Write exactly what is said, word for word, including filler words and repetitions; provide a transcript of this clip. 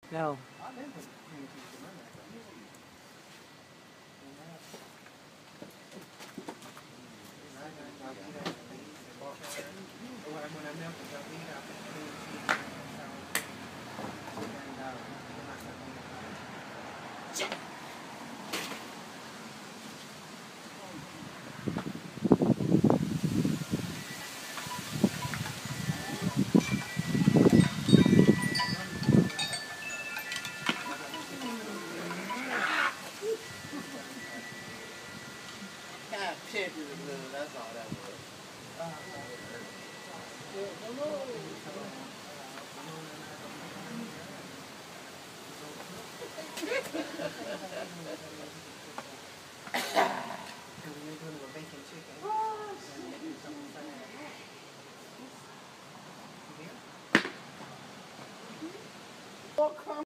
No. Kind of pimpy was little, that's all that was. Chicken.